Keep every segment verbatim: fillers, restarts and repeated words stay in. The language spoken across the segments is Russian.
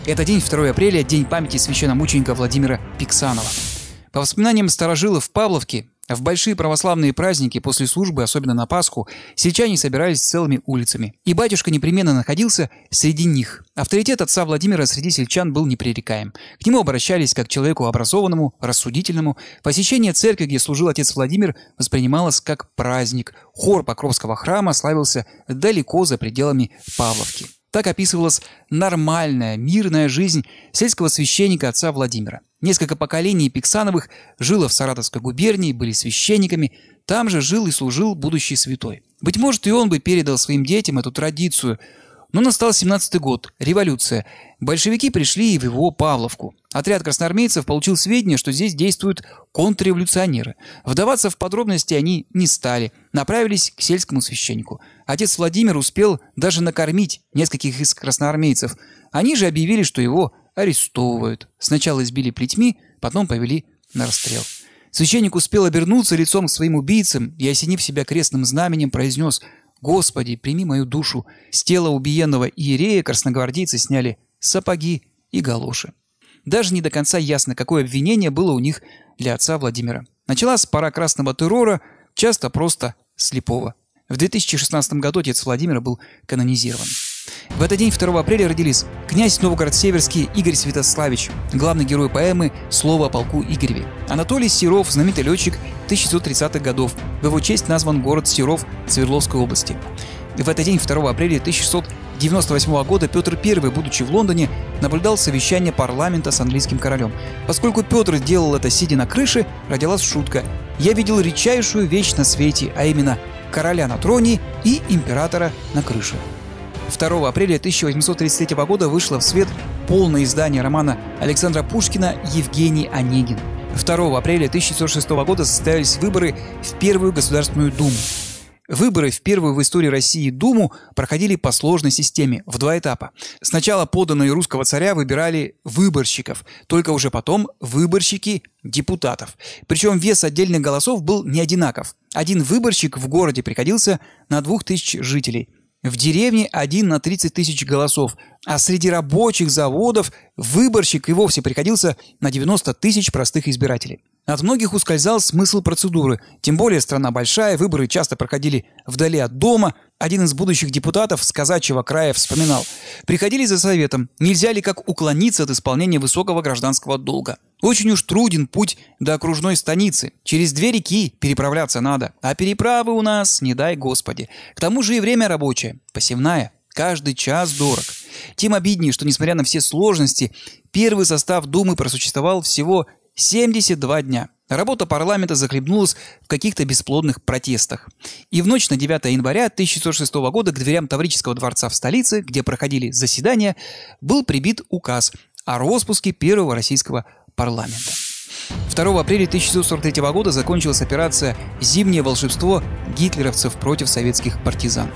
Это день второго апреля, день памяти священномученика Владимира Пиксанова. По воспоминаниям старожилов Павловки, в большие православные праздники после службы, особенно на Пасху, сельчане собирались целыми улицами. И батюшка непременно находился среди них. Авторитет отца Владимира среди сельчан был непререкаем. К нему обращались как к человеку образованному, рассудительному. Посещение церкви, где служил отец Владимир, воспринималось как праздник. Хор Покровского храма славился далеко за пределами Павловки. Так описывалась нормальная, мирная жизнь сельского священника отца Владимира. Несколько поколений Пиксановых жило в Саратовской губернии, были священниками. Там же жил и служил будущий святой. Быть может, и он бы передал своим детям эту традицию. Но настал семнадцатый год, революция. Большевики пришли и в его Павловку. Отряд красноармейцев получил сведения, что здесь действуют контрреволюционеры. Вдаваться в подробности они не стали, направились к сельскому священнику. Отец Владимир успел даже накормить нескольких из красноармейцев. Они же объявили, что его арестовывают. Сначала избили плетьми, потом повели на расстрел. Священник успел обернуться лицом к своим убийцам и, осенив себя крестным знаменем, произнес: «Господи, прими мою душу». С тела убиенного иерея красногвардейцы сняли сапоги и галоши. Даже не до конца ясно, какое обвинение было у них для отца Владимира. Началась пора красного террора, часто просто слепого. В две тысячи шестнадцатом году отец Владимира был канонизирован. В этот день, второго апреля, родились князь Новгород-Северский Игорь Святославич, главный герой поэмы «Слово о полку Игореве». Анатолий Серов, знаменитый летчик тысяча девятьсот тридцатых годов. В его честь назван город Серов Свердловской области. В этот день, второго апреля тысяча шестьсот девяносто восьмого года, Петр Первый, будучи в Лондоне, наблюдал совещание парламента с английским королем. Поскольку Петр делал это сидя на крыше, родилась шутка: «Я видел редчайшую вещь на свете, а именно короля на троне и императора на крыше». второго апреля тысяча восемьсот тридцать третьего года вышло в свет полное издание романа Александра Пушкина «Евгений Онегин». второго апреля тысяча девятьсот шестого года состоялись выборы в Первую Государственную Думу. Выборы в первую в истории России Думу проходили по сложной системе, в два этапа. Сначала подданные русского царя выбирали выборщиков, только уже потом выборщики депутатов. Причем вес отдельных голосов был не одинаков. Один выборщик в городе приходился на двух тысяч жителей. В деревне один на тридцать тысяч голосов, а среди рабочих заводов выборщик и вовсе приходился на девяносто тысяч простых избирателей. От многих ускользал смысл процедуры, тем более страна большая, выборы часто проходили вдали от дома. Один из будущих депутатов с казачьего края вспоминал: «Приходили за советом, нельзя ли как уклониться от исполнения высокого гражданского долга. Очень уж труден путь до окружной станицы, через две реки переправляться надо, а переправы у нас, не дай Господи. К тому же и время рабочее, посевная, каждый час дорог». Тем обиднее, что, несмотря на все сложности, первый состав Думы просуществовал всего семьдесят два дня. Работа парламента захлебнулась в каких-то бесплодных протестах. И в ночь на девятое января тысяча девятьсот шестого года к дверям Таврического дворца в столице, где проходили заседания, был прибит указ о распуске первого российского парламента. второго апреля тысяча девятьсот сорок третьего года закончилась операция «Зимнее волшебство» гитлеровцев против советских партизан.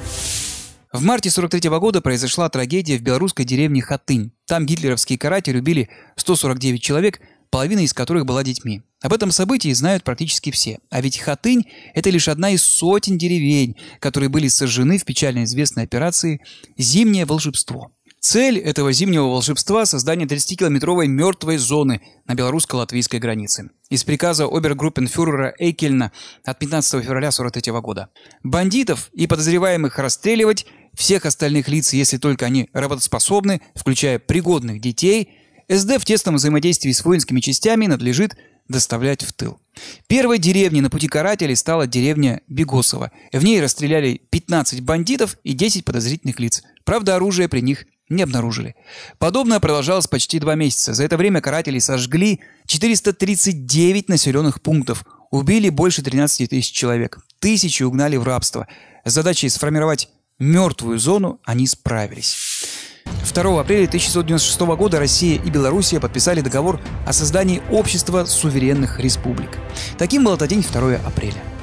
В марте сорок третьего года произошла трагедия в белорусской деревне Хатынь. Там гитлеровские каратели убили сто сорок девять человек, половина из которых была детьми. Об этом событии знают практически все. А ведь Хатынь – это лишь одна из сотен деревень, которые были сожжены в печально известной операции «Зимнее волшебство». Цель этого зимнего волшебства – создание тридцатикилометровой мертвой зоны на белорусско-латвийской границе. Из приказа обергруппенфюрера Эйкельна от пятнадцатого февраля сорок третьего года. Бандитов и подозреваемых расстреливать, всех остальных лиц, если только они работоспособны, включая пригодных детей, СД в тесном взаимодействии с воинскими частями надлежит доставлять в тыл. Первой деревней на пути карателей стала деревня Бегосово. В ней расстреляли пятнадцать бандитов и десять подозрительных лиц. Правда, оружие при них не обнаружили. Подобное продолжалось почти два месяца. За это время каратели сожгли четыреста тридцать девять населенных пунктов, убили больше тринадцати тысяч человек, тысячи угнали в рабство. С задачей сформировать мертвую зону они справились. второго апреля тысяча девятьсот девяносто шестого года Россия и Белоруссия подписали договор о создании Общества суверенных республик. Таким был этот день второго апреля.